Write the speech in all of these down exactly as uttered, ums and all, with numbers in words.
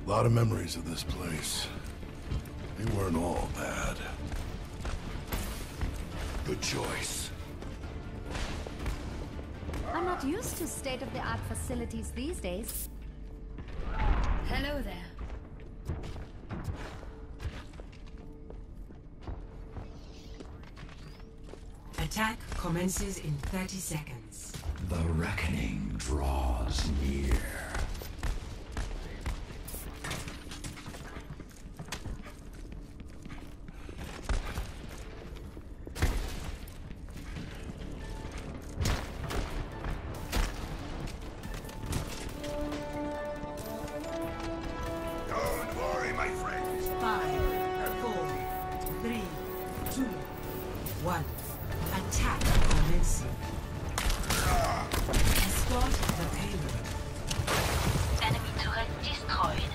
A lot of memories of this place. They weren't all bad. Good choice. I'm not used to state-of-the-art facilities these days. Hello there. Attack commences in thirty seconds. The reckoning draws near. Don't worry, my friends. Five, four, three, two, one. Attack commencing. Escort the payload. Enemy turret destroyed.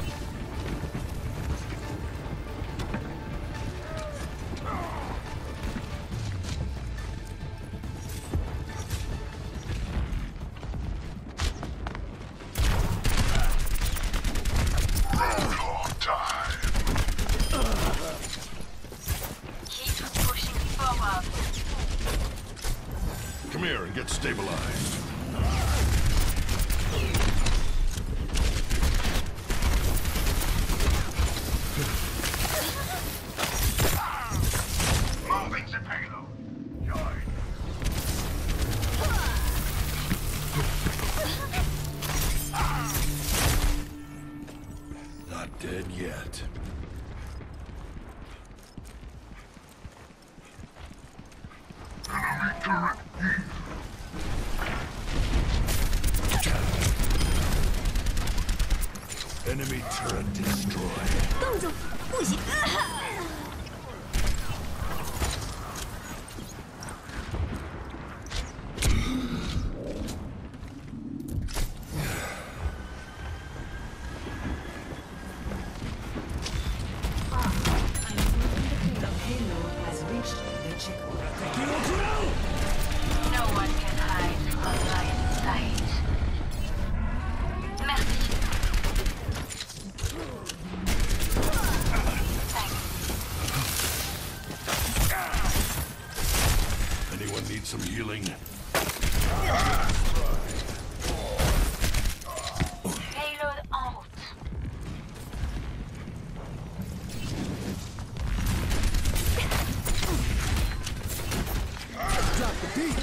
Keep pushing forward. Come here and get stabilized. Moving the payload. Join. Not dead yet. Enemy turret destroyed. 动住，不行！ The payload has reached the checkpoint. No one can hide from my sight. Merci. Anyone need some healing? Payload out. Drop the beat.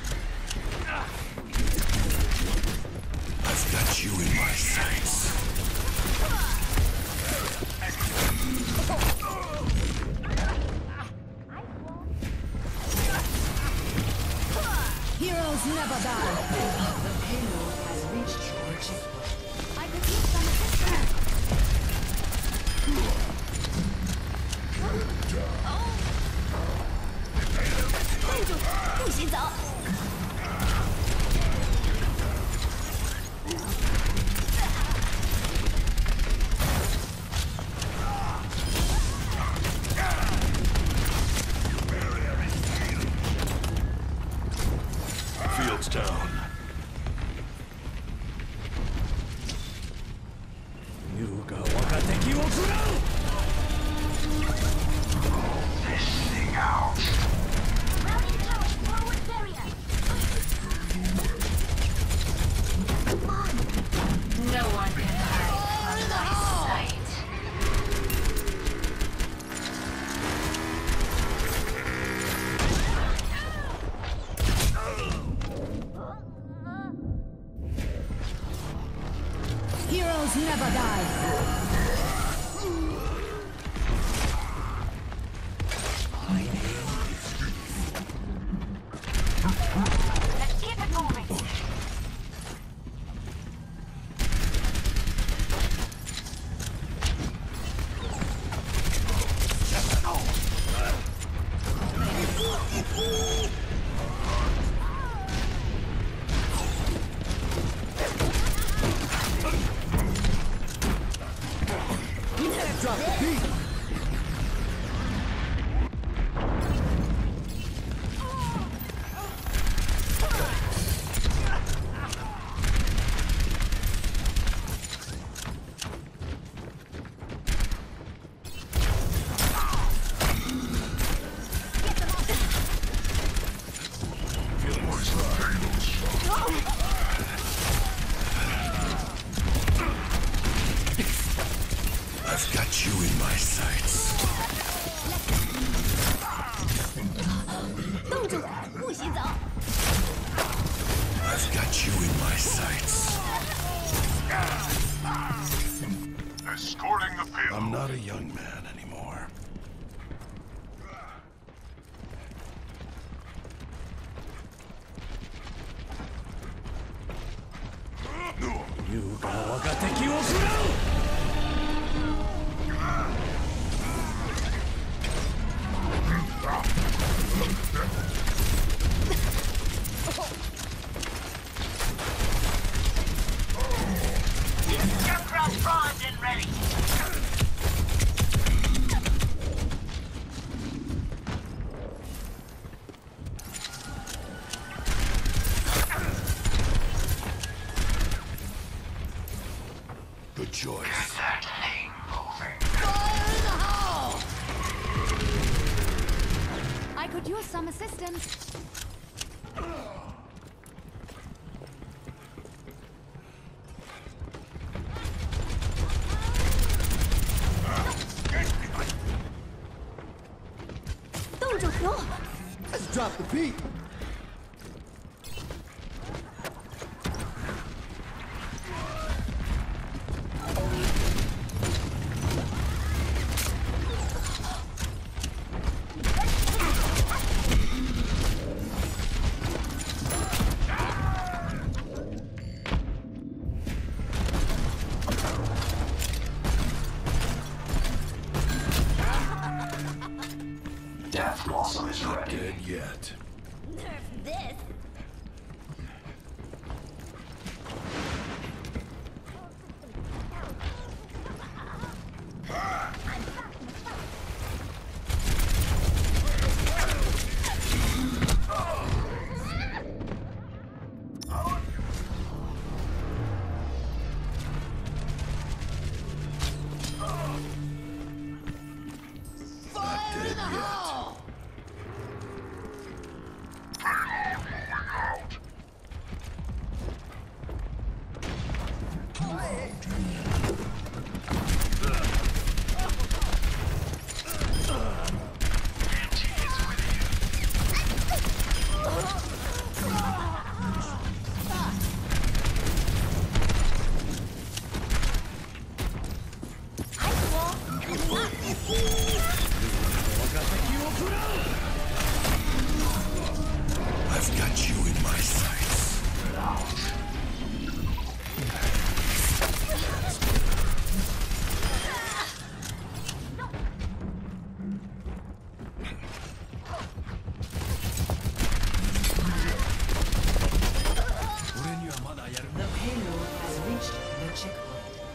I've got you in my sights. Heroes never die. The payload has reached the checkpoint. I could use some assistance. 站住，不许走！ Fields down. Rally power forward barrier. No one can hide from my sight. Heroes never die. Let's keep it moving. Drop the beat. I've got you in my sights. 冻住，不许走！ I've got you in my sights. Escorting the payload. I'm not a young man anymore. You Aircraft primed and ready. Good choice. Certainly moving. I could use some assistance. Let's drop the beat. Death Blossom is ready. Dead yet. Nerf this. I've got you in my sights. The payload has reached the checkpoint.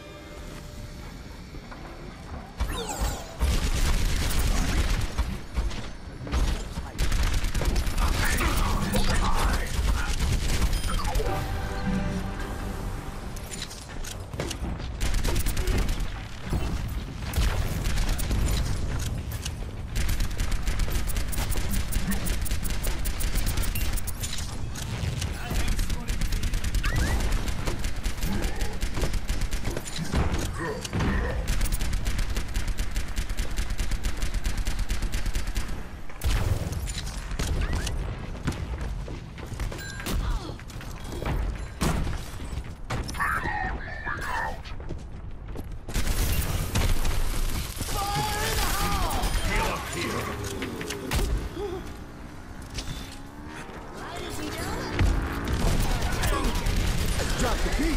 Drop the beat.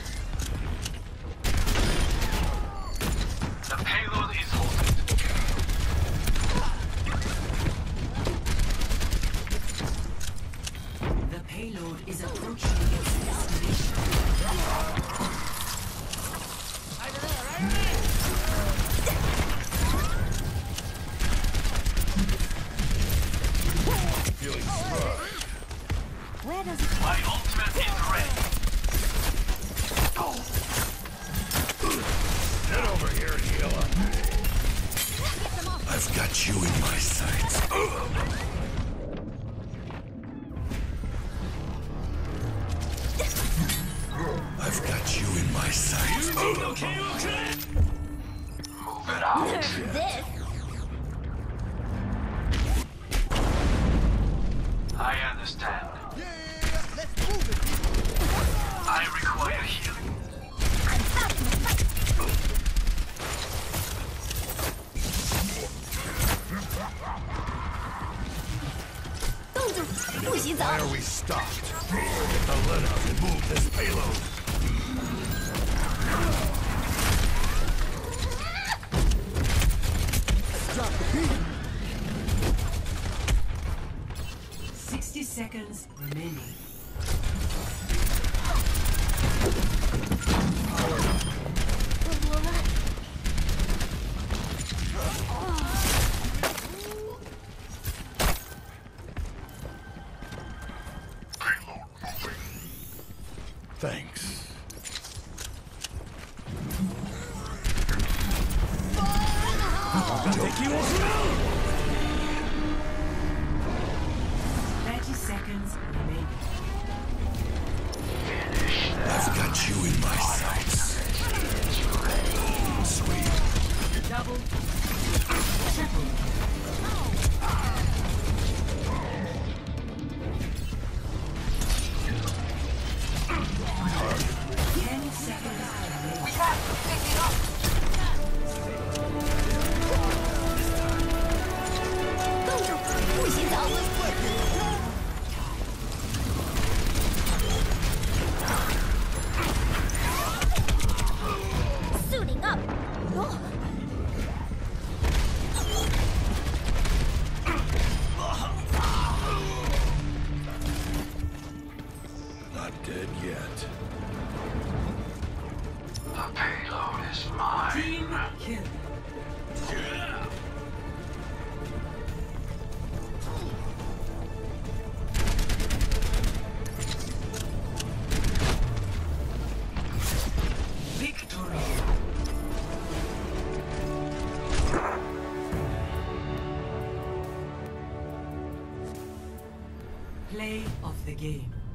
The payload is halted. The payload is approaching its destination. Feeling smart. Where does it My ultimate is ready. Get over here and heal up. I've got you in my sights. I've got you in my sights. deserve this. I understand. I require healing. I'm starting to fight. 冻住，不许走。 Why are we stopped? Get the letter and move this payload. Drop the beat. Sixty seconds remaining. Payload moving. Thanks. Thirty seconds remaining. I've got you in my sights. Sweet. Double. Triple. Ten seconds remaining. 冻住，不许走。 Suiting up. Oh. Not dead yet. The payload is mine. Team kill. Victory. Play of the game.